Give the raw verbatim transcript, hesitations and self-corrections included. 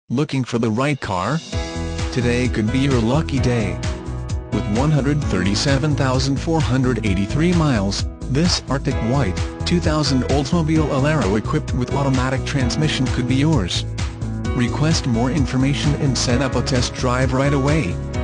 Looking for the right car? Today could be your lucky day. With one hundred thirty-seven thousand four hundred eighty-three miles, this Arctic White, two thousand Oldsmobile Alero equipped with automatic transmission could be yours. Request more information and set up a test drive right away.